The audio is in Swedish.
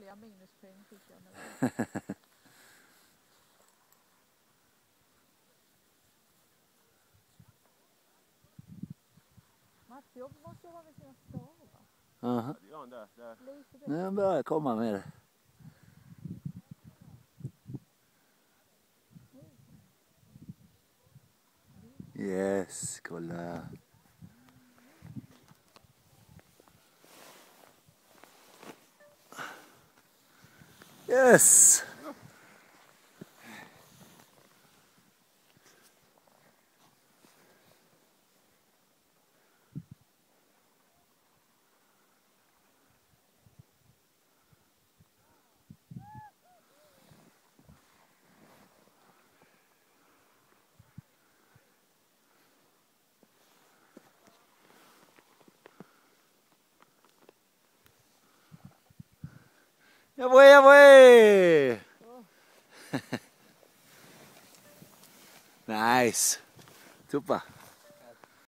Ja, minuspoäng fick jag nu. Mats måste jobba med sina stavar. Jaha. Ja, där. Lite bättre. Nu börjar jag komma med det. Yes, kolla. Yes! Jag voy! Nice. Super.